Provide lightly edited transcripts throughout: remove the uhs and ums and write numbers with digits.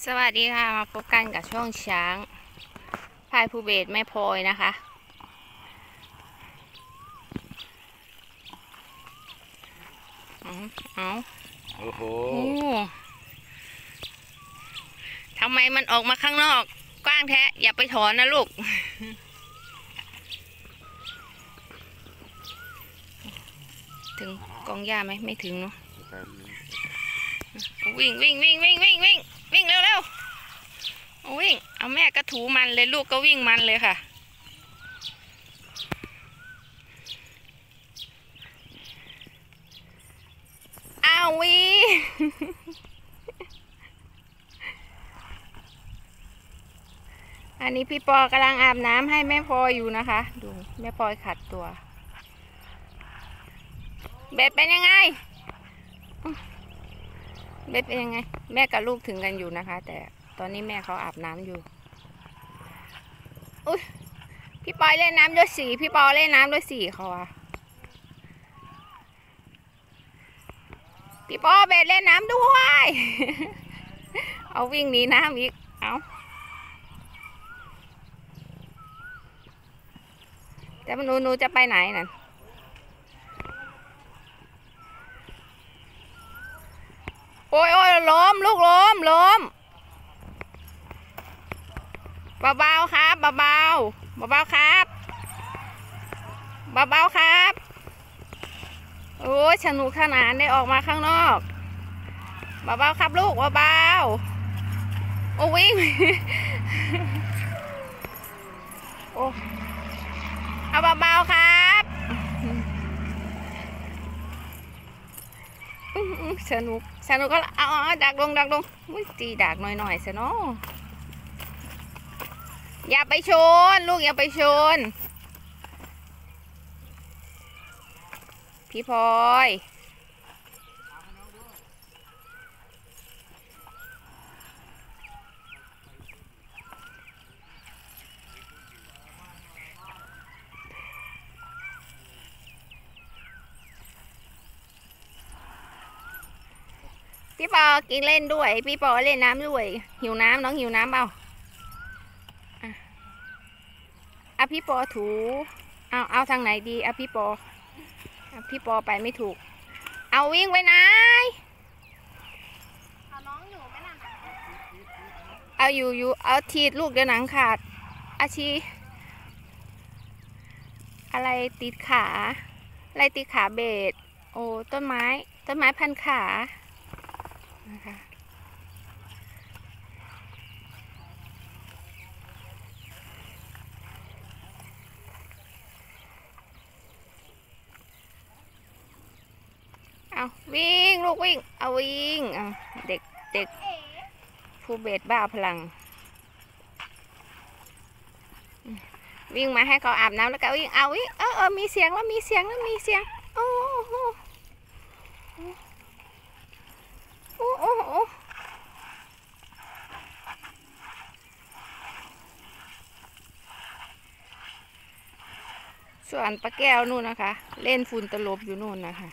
สวัสดีค่ะมาพบกันกับช่องช้างพายภูเบศแม่พลอยนะคะเอาโอ้โหทำไมมันออกมาข้างนอกกว้างแท้อย่าไปถอนนะลูกถึงกองหญ้าไหมไม่ถึงเนาะวิ่งวิ่งวิ่งวิ่งวิ่งวิ่งวิ่งเร็วเร็ววิ่งเอาแม่ก็ถูมันเลยลูกก็วิ่งมันเลยค่ะอ้าววิอันนี้พี่ปอกำลังอาบน้ำให้แม่พลอยอยู่นะคะดูแม่พลอยขัดตัวเบ็ดเป็นยังไงเบ็ดเป็นยังไงแม่กับลูกถึงกันอยู่นะคะแต่ตอนนี้แม่เขาอาบน้ำอยู่อุ้ยพี่ปอยเล่นน้ำด้วยสีพี่ปอเล่นน้ำด้วยสีเขาอะพี่ปอเบ็ดเล่นน้ำด้วยเอาวิ่งหนีน้ำอีกเอาแต่หนูจะไปไหนนั่นโอ้ยโอ้ยล้มลูกล้มเบาๆครับเบาๆครับเบาๆครับโอ้ยสนุกขนาดได้ออกมาข้างนอกเบาๆครับลูกเบาๆโอ้วิ่งโอ้เอาเบาๆครับสนุกก็เอาดักลงตีดักหน่อยซะเนาะอย่าไปชนลูกอย่าไปชนพี่พลอยพี่ปอกินเล่นด้วยพี่ปอเล่นน้ำด้วยหิวน้ำน้องหิวน้ำเปล่าอ่ะพี่ปอถูเอาทางไหนดีอ่ะพี่ปอไปไม่ถูกเอาวิ่งไปไหนเอาน้องอยู่ไหมล่ะเอาอยู่เอาทีดลูกเดี๋ยวหนังขาดอาชีอะไรติดขาอะไรติดขาเบ็ดโอ้ต้นไม้พันขานะคะเอาวิ่งลูกวิ่งเอาวิ่งเอาเด็กผู้เบ็ดบ้าพลังวิ่งมาให้เขาอาบน้ำแล้วก็วิ่งเอาวิ่งมีเสียงแล้วมีเสียงโอ้โหโอ้ส่วนป้าแก้วนู่นนะคะเล่นฝุ่นตลบอยู่นู่นนะคะ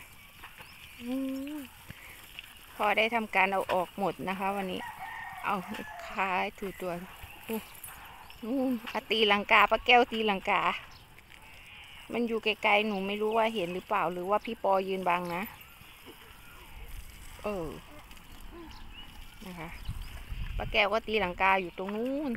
พอได้ทำการเอาออกหมดนะคะวันนี้เอาคล้ายถูตัวนู่นตีลังกาป้าแก้วตีลังกามันอยู่ไกลๆหนูไม่รู้ว่าเห็นหรือเปล่าหรือว่าพี่ปอยืนบังนะนะคะป้าแก้วก็ตีลังกาอยู่ตรงนู้น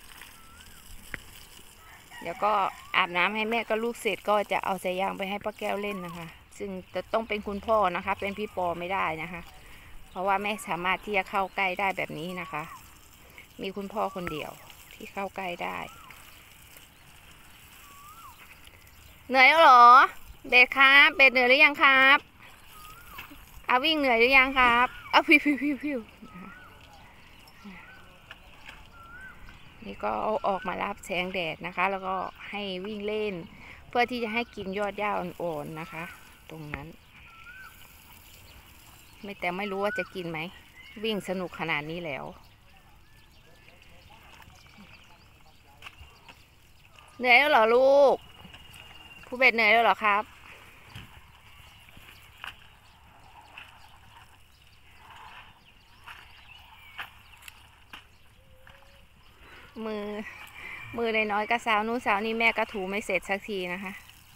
เดี๋ยวก็อาบน้ำให้แม่กับลูกเสร็จก็จะเอาสายยางไปให้ป้าแก้วเล่นนะคะซึ่งจะต้องเป็นคุณพ่อนะคะเป็นพี่ปอไม่ได้นะคะเพราะว่าแม่สามารถที่จะเข้าใกล้ได้แบบนี้นะคะมีคุณพ่อคนเดียวที่เข้าใกล้ได้เหนื่อยแล้วเหรอเบสครับเบสเหนื่อยหรือยังครับเอาวิ่งเหนื่อยหรือยังครับเอาพิวนี่ก็เอาออกมารับแสงแดดนะคะแล้วก็ให้วิ่งเล่นเพื่อที่จะให้กินยอดหญ้าอ่อนๆนะคะตรงนั้นแต่ไม่รู้ว่าจะกินไหมวิ่งสนุกขนาดนี้แล้วเหนื่อยแล้วเหรอลูกผู้เบ็ดเหนื่อยแล้วเหรอครับมือมือน้อยๆก็สาวนู้นสาวนี่แม่ก็ถูไม่เสร็จสักทีนะคะ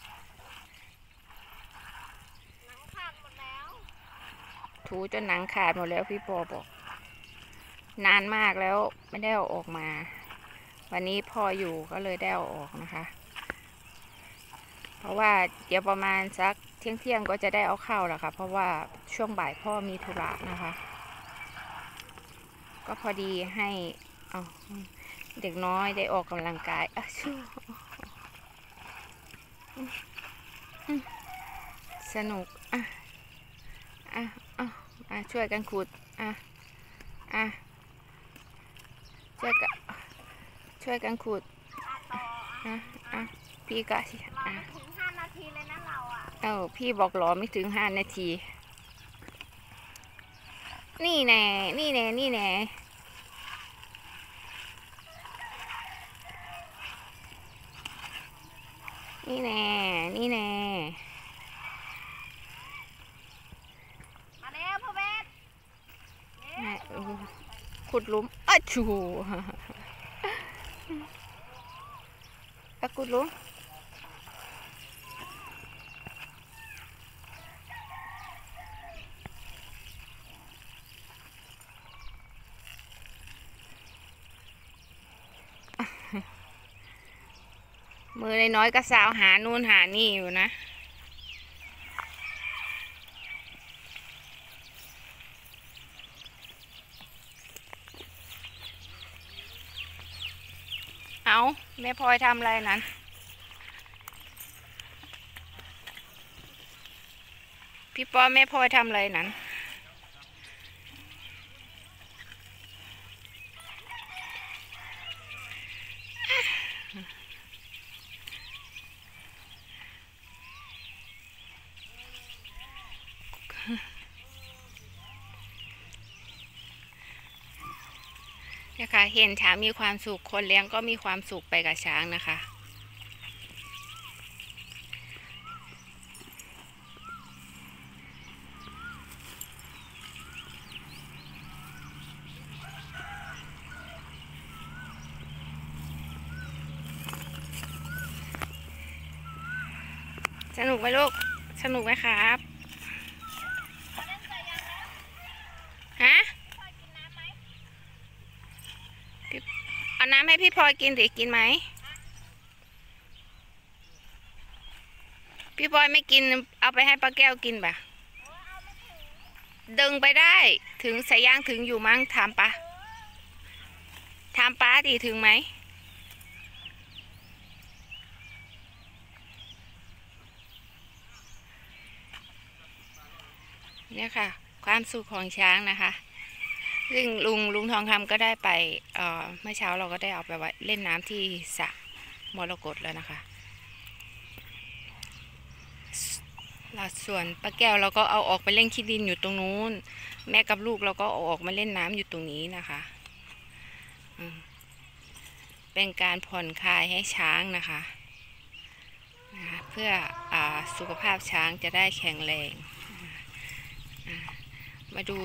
หนังขาดหมดแล้วถูจนหนังขาดหมดแล้วพี่ปอบอกนานมากแล้วไม่ได้เอาออกมาวันนี้พ่ออยู่ก็เลยได้เอาออกนะคะเพราะว่าเดี๋ยวประมาณสักเที่ยงก็จะได้เอาเข้าแล้วค่ะเพราะว่าช่วงบ่ายพ่อมีธุระนะคะก็พอดีให้เอาเด็กน้อยได้ออกกำลังกายสนุกช่วยกันขุดช่วยกันขุดพี่ก็ถึง5 นาทีเลยนะเราพี่บอกรอไม่ถึง5 นาทีนี่แน่นี่แน่นี่แน่นี่แน่นี่แน่มาแล้วพ่อเบสขุดหลุมชูขุดหลุมมือน้อยก็สาวหานู่นหานี่อยู่นะเอาแม่พลอยทำอะไรนั้นพี่ปอแม่พลอยทำอะไรนั้นนะคะเห็นช้างมีความสุขคนเลี้ยงก็มีความสุขไปกับช้างนะคะสนุกไหมลูกสนุกไหมครับฮะเอาน้ำให้พี่พลอยกินสิกินไหมพี่พลอยไม่กินเอาไปให้ป้าแก้วกินป่ะดึงไปได้ถึงสายยางถึงอยู่มั้งถามป้าดิถึงไหมเนี่ยค่ะความสุขของช้างนะคะซึ่งลุงทองคำก็ได้ไปเมื่อเช้าเราก็ได้เอาไปไว้เล่นน้ำที่สระมรกตแล้วนะคะส่วนป้าแก้วเราก็เอาออกไปเล่นขี้ดินอยู่ตรงนู้นแม่กับลูกเราก็เอาออกมาเล่นน้ำอยู่ตรงนี้นะคะเป็นการผ่อนคลายให้ช้างนะคะเพื่อสุขภาพช้างจะได้แข็งแรงมาดู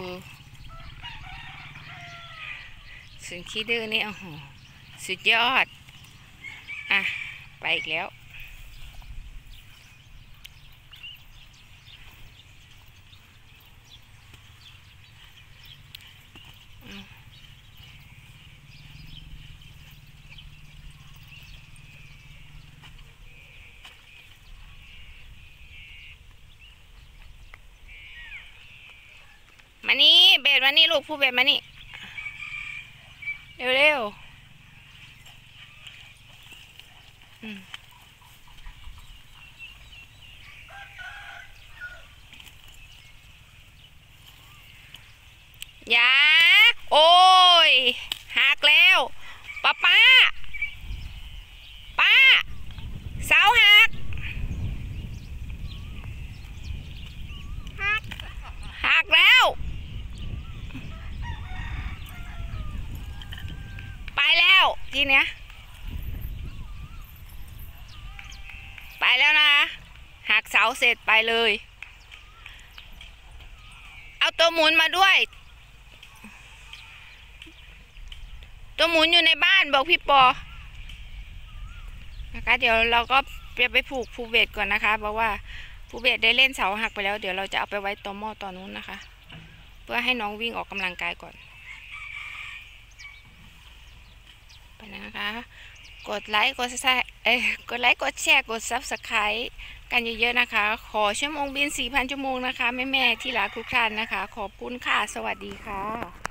ส่วนขี้ดื้อนี่โอ้โหสุดยอดไปอีกแล้วมานี่เบสมานี่ลูกผู้เบสมานี่เร็วอย่าโอ้ยหักแล้วป้าเสาหักแล้วไปแล้วทีเนี้ยไปแล้วนะหักเสาเสร็จไปเลยเอาตัวหมุนมาด้วยตัวหมุนอยู่ในบ้านบอกพี่ปอนะคะเดี๋ยวเราก็ไปผูกภูเบศก่อนนะคะเพราะว่าภูเบศได้เล่นเสาหักไปแล้วเดี๋ยวเราจะเอาไปไว้ตอหม้อตอนนู้นนะคะเพื่อให้น้องวิ่งออกกำลังกายก่อนไปนะคะ กดไลค์กดแชร์กดไลค์กดแชร์กด Subscribe กันเยอะๆนะคะขอชั่วโมงบิน 4,000 ชั่วโมงนะคะแม่ๆที่รักทุกท่านนะคะขอบคุณค่ะสวัสดีค่ะ